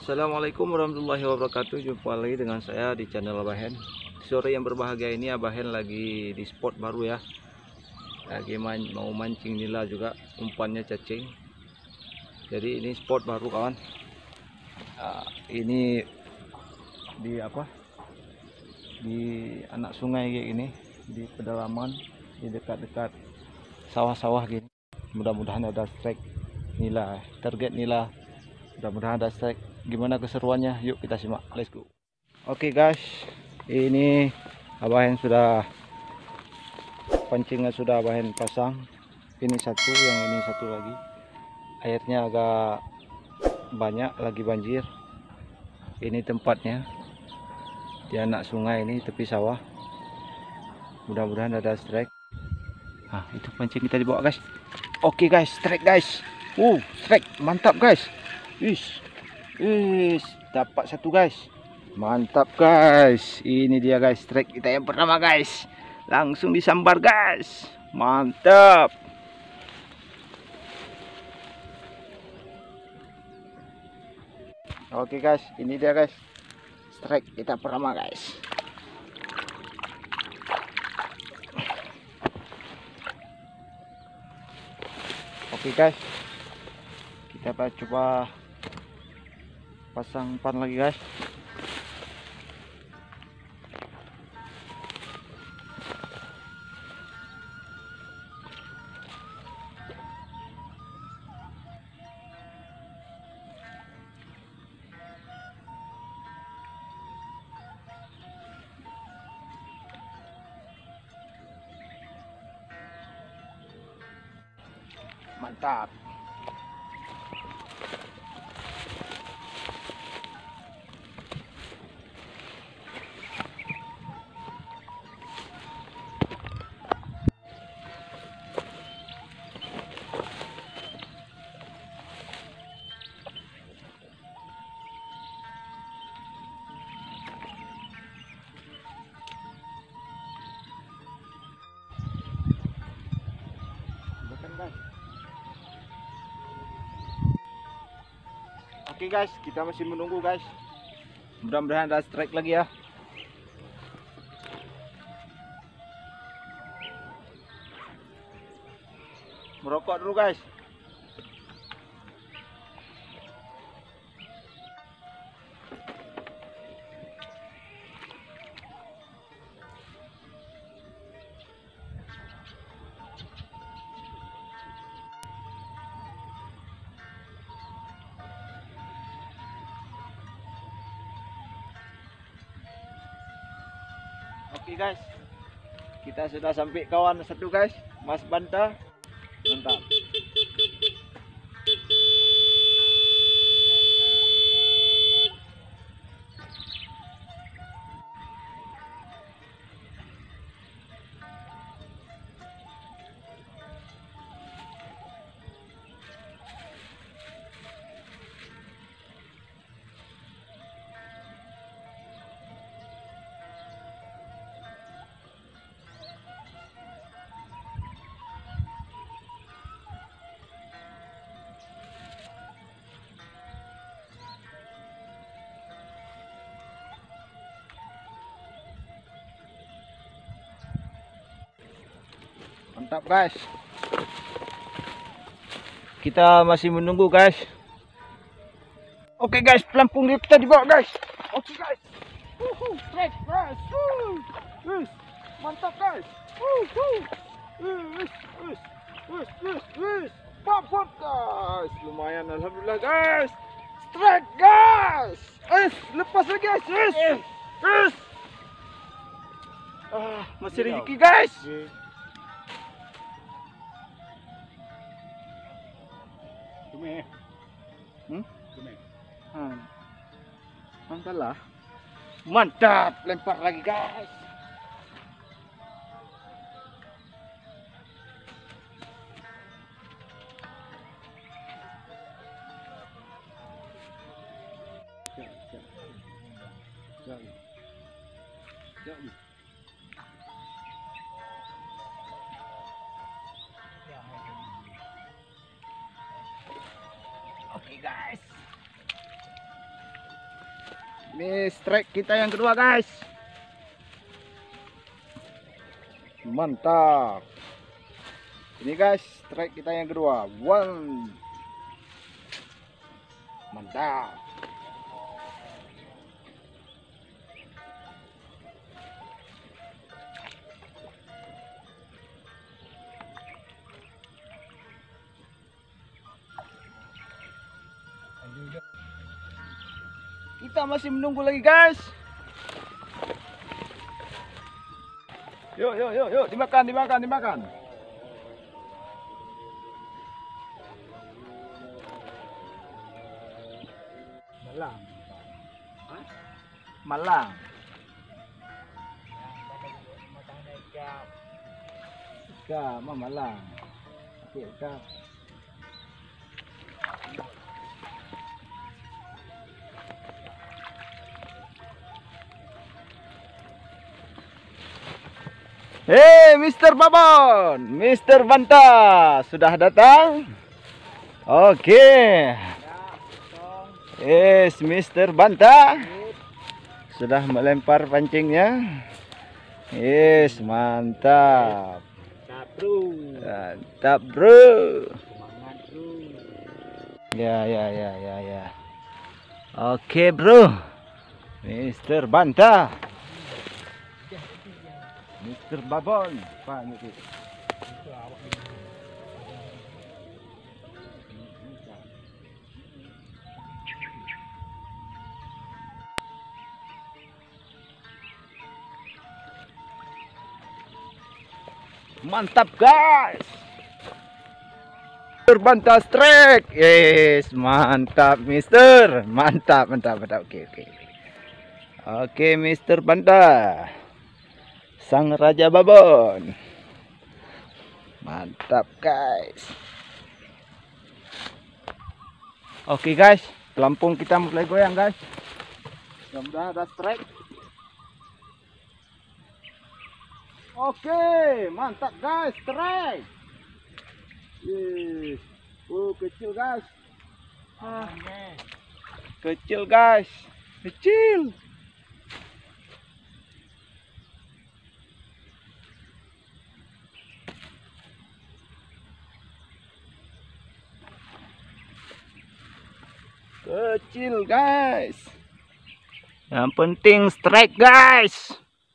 Assalamualaikum warahmatullahi wabarakatuh. Jumpa lagi dengan saya di channel Abah Hen. Sore yang berbahagia ini Abah Hen lagi di spot baru ya. Lagi mau mancing nila juga, umpannya cacing. Jadi ini spot baru kawan. Ini di apa? Di anak sungai kayak gini, di pedalaman, di dekat-dekat sawah-sawah gini. Mudah-mudahan ada strike nila, target nila. Mudah-mudahan ada strike. Gimana keseruannya? Yuk kita simak. Let's go. Oke guys, ini Abah Hen sudah pancingnya sudah Abah Hen pasang. Ini satu, yang ini satu lagi. Airnya agak banyak, lagi banjir. Ini tempatnya di anak sungai ini, tepi sawah. Mudah-mudahan ada strike. Nah, itu pancing kita dibawa guys. Oke guys, strike guys. Strike, mantap guys. Dapat satu guys. Mantap guys. Ini dia guys, strike kita yang pertama guys. Langsung disambar guys. Mantap. Oke guys, ini dia guys, strike kita pertama guys. Oke guys, kita coba pasang umpan lagi guys. Mantap. Oke guys, kita masih menunggu guys. Mudah-mudahan ada strike lagi ya. Merokok dulu guys. Oke guys, kita sudah sampai kawan satu guys, Mas Banta. Mantap. Mantap guys. Kita masih menunggu guys. Oke guys, pelampung kita dibawa guys. Oke guys. Strike guys. Mantap guys. Pop guys. Lumayan alhamdulillah guys. Strike guys. Lepas lagi guys. Masih rezeki guys. Mantap, lempar lagi guys. Oke guys. Ini strike kita yang kedua, guys. Mantap. Ini guys, strike kita yang kedua. One. Mantap. Kita masih menunggu lagi, guys. Yuk, dimakan. Malang. Malang. Hei, Mr. Babon, Mr. Banta sudah datang. Oke. Yes, Mr. Banta sudah melempar pancingnya. Yes, mantap. Mantap, bro. Ya. Oke, bro. Mr. Banta. Mr. Babon, Pak Niki. Mantap, guys. Mr. Banta strike. Yes, mantap, Mister. Mantap. Oke. Oke, Mr. Banta. Sang Raja Babon. Mantap, guys. Oke, guys, pelampung kita mulai goyang, guys. Mudah-mudahan ada strike. Oke, mantap, guys, strike. Yes. Kecil, guys. Kecil, guys. Kecil. Kecil, guys. Yang penting strike, guys.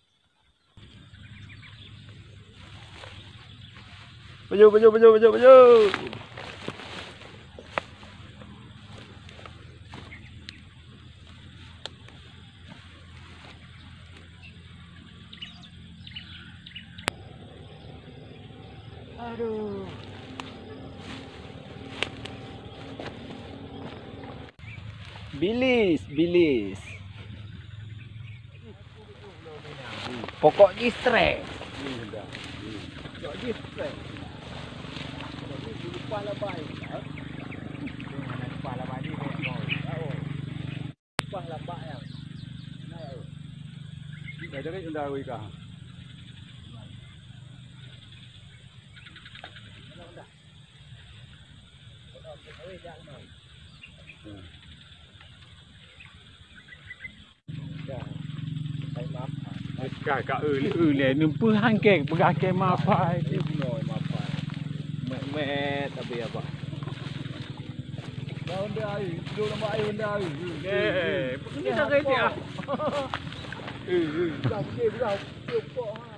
Baju. Aduh. Bilis. Pokoknya strike. Kakak numpu hangkeng bergake mapai Met tapi apa? Daun dia air, dulu nama air dia air. Ini dah kaya dia. Berapa?